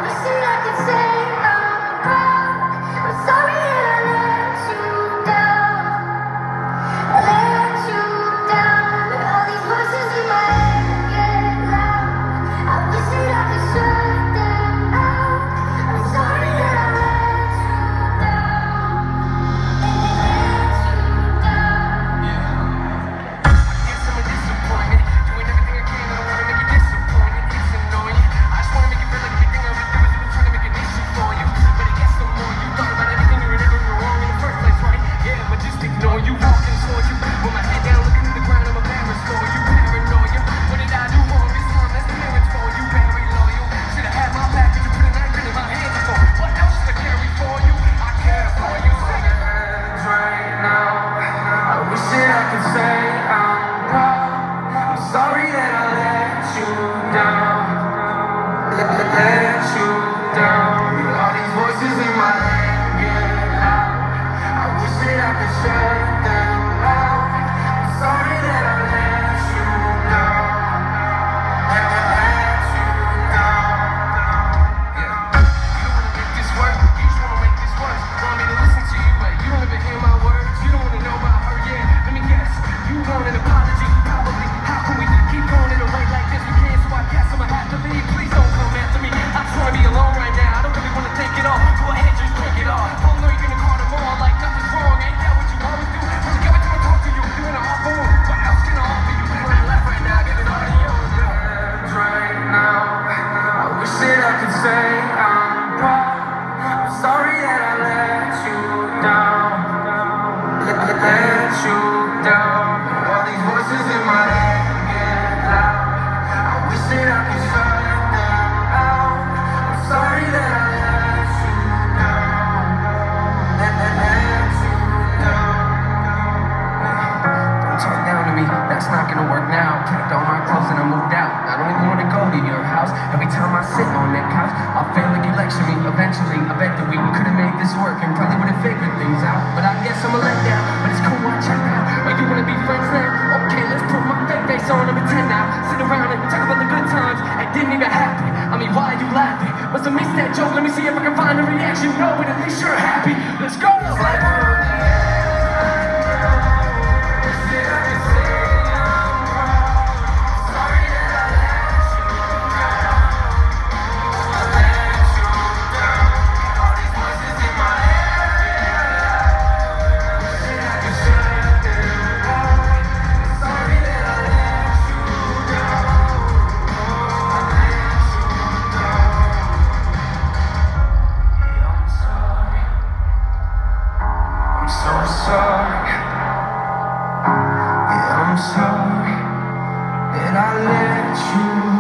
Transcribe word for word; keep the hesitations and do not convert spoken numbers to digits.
Every time I sit on that couch, I feel like you lecture me. Eventually, I bet that we could have made this work and probably would have figured things out. But I guess I'm a letdown, but it's cool, I check out. Oh, you wanna be friends now? Okay, let's put my fake face on and pretend now. Sit around and talk about the good times, it didn't even happen. I mean, why are you laughing? Must have missed that joke, let me see if I can find a reaction. No, but at least you're happy. Let's go! I'm sorry that I let you